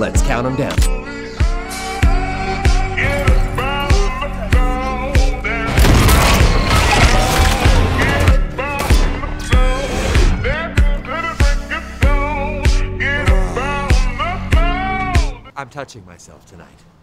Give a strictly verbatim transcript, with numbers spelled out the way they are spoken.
Let's count them down. I'm touching myself tonight.